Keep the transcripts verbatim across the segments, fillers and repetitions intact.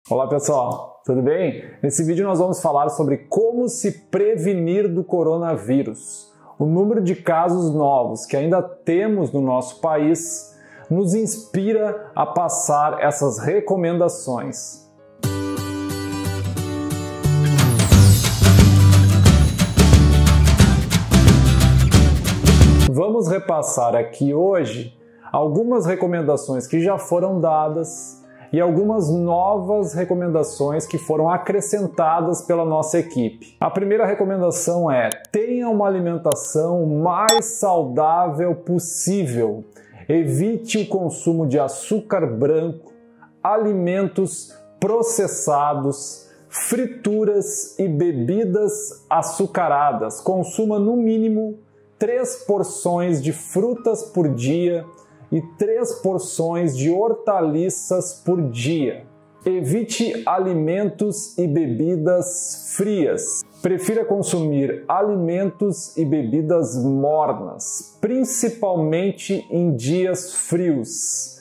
Olá pessoal, tudo bem? Nesse vídeo nós vamos falar sobre como se prevenir do coronavírus. O número de casos novos que ainda temos no nosso país nos inspira a passar essas recomendações. Vamos repassar aqui hoje algumas recomendações que já foram dadas e algumas novas recomendações que foram acrescentadas pela nossa equipe. A primeira recomendação é: tenha uma alimentação mais saudável possível. Evite o consumo de açúcar branco, alimentos processados, frituras e bebidas açucaradas. Consuma no mínimo três porções de frutas por dia e três porções de hortaliças por dia. Evite alimentos e bebidas frias. Prefira consumir alimentos e bebidas mornas, principalmente em dias frios.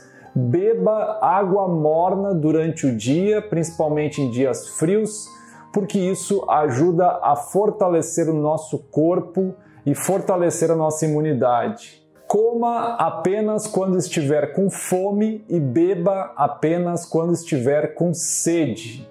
Beba água morna durante o dia, principalmente em dias frios, porque isso ajuda a fortalecer o nosso corpo e fortalecer a nossa imunidade. Coma apenas quando estiver com fome e beba apenas quando estiver com sede.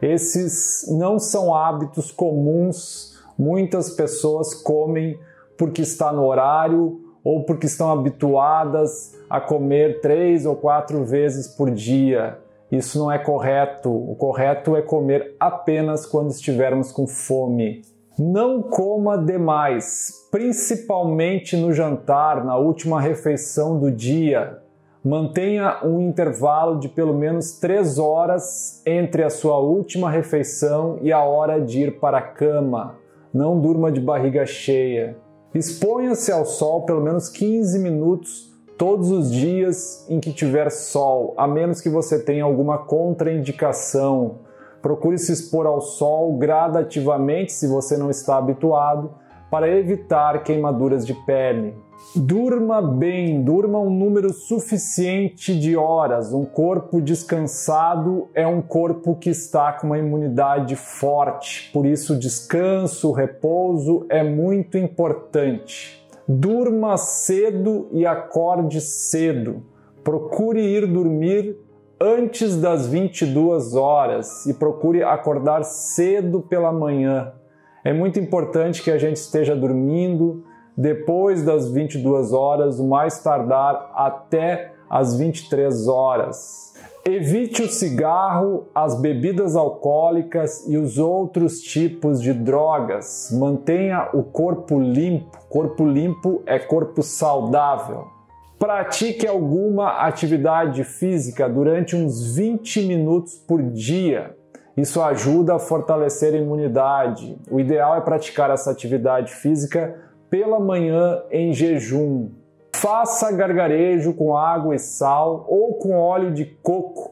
Esses não são hábitos comuns. Muitas pessoas comem porque está no horário ou porque estão habituadas a comer três ou quatro vezes por dia. Isso não é correto. O correto é comer apenas quando estivermos com fome. Não coma demais, principalmente no jantar, na última refeição do dia. Mantenha um intervalo de pelo menos três horas entre a sua última refeição e a hora de ir para a cama. Não durma de barriga cheia. Exponha-se ao sol pelo menos quinze minutos todos os dias em que tiver sol, a menos que você tenha alguma contraindicação. Procure se expor ao sol gradativamente, se você não está habituado, para evitar queimaduras de pele. Durma bem, durma um número suficiente de horas. Um corpo descansado é um corpo que está com uma imunidade forte. Por isso, descanso, repouso é muito importante. Durma cedo e acorde cedo. Procure ir dormir antes das vinte e duas horas e procure acordar cedo pela manhã. É muito importante que a gente esteja dormindo depois das vinte e duas horas, o mais tardar até as vinte e três horas. Evite o cigarro, as bebidas alcoólicas e os outros tipos de drogas. Mantenha o corpo limpo. Corpo limpo é corpo saudável. Pratique alguma atividade física durante uns vinte minutos por dia. Isso ajuda a fortalecer a imunidade. O ideal é praticar essa atividade física pela manhã em jejum. Faça gargarejo com água e sal ou com óleo de coco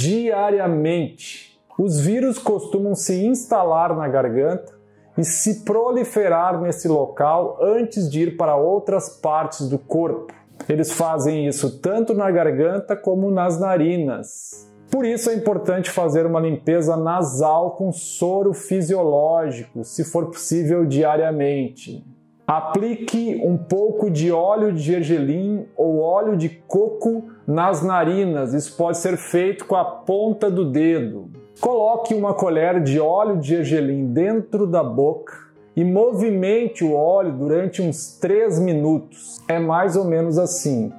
diariamente. Os vírus costumam se instalar na garganta e se proliferar nesse local antes de ir para outras partes do corpo. Eles fazem isso tanto na garganta como nas narinas. Por isso é importante fazer uma limpeza nasal com soro fisiológico, se for possível diariamente. Aplique um pouco de óleo de gergelim ou óleo de coco nas narinas. Isso pode ser feito com a ponta do dedo. Coloque uma colher de óleo de gergelim dentro da boca e movimente o óleo durante uns três minutos. É mais ou menos assim.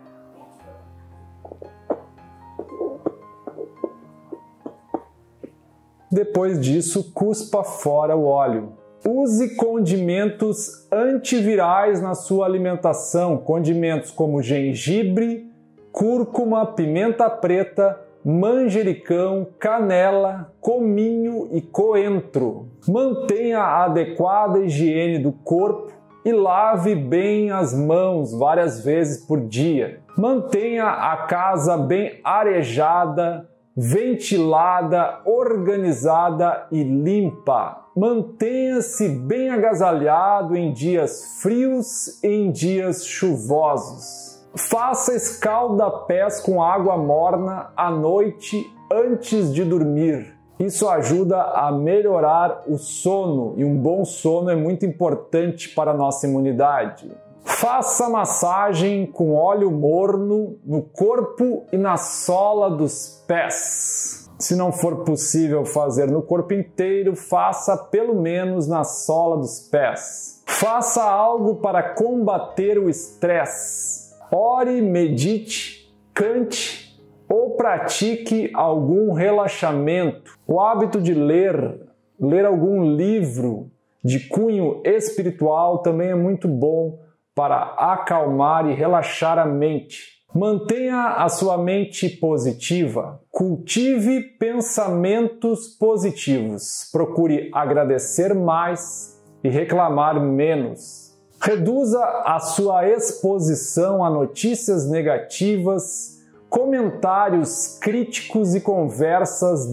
Depois disso, cuspa fora o óleo. Use condimentos antivirais na sua alimentação. Condimentos como gengibre, cúrcuma, pimenta preta, manjericão, canela, cominho e coentro. Mantenha a adequada higiene do corpo e lave bem as mãos várias vezes por dia. Mantenha a casa bem arejada, ventilada, organizada e limpa. Mantenha-se bem agasalhado em dias frios e em dias chuvosos. Faça escalda-pés com água morna à noite antes de dormir. Isso ajuda a melhorar o sono e um bom sono é muito importante para a nossa imunidade. Faça massagem com óleo morno no corpo e na sola dos pés. Se não for possível fazer no corpo inteiro, faça pelo menos na sola dos pés. Faça algo para combater o estresse. Ore, medite, cante ou pratique algum relaxamento. O hábito de ler, ler algum livro de cunho espiritual também é muito bom para acalmar e relaxar a mente. Mantenha a sua mente positiva. Cultive pensamentos positivos. Procure agradecer mais e reclamar menos. Reduza a sua exposição a notícias negativas, comentários críticos e conversas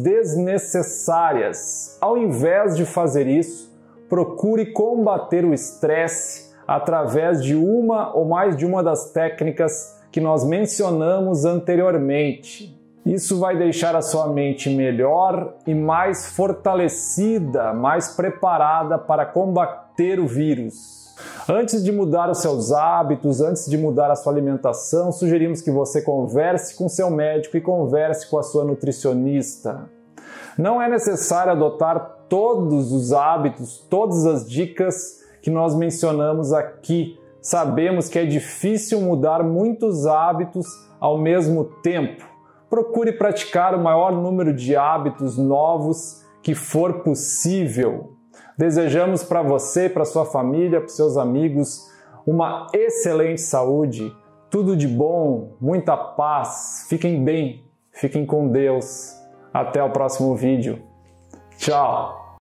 desnecessárias. Ao invés de fazer isso, procure combater o estresse através de uma ou mais de uma das técnicas que nós mencionamos anteriormente. Isso vai deixar a sua mente melhor e mais fortalecida, mais preparada para combater o vírus. Antes de mudar os seus hábitos, antes de mudar a sua alimentação, sugerimos que você converse com seu médico e converse com a sua nutricionista. Não é necessário adotar todos os hábitos, todas as dicas que nós mencionamos aqui. Sabemos que é difícil mudar muitos hábitos ao mesmo tempo. Procure praticar o maior número de hábitos novos que for possível. Desejamos para você, para sua família, para seus amigos, uma excelente saúde, tudo de bom, muita paz. Fiquem bem, fiquem com Deus. Até o próximo vídeo. Tchau!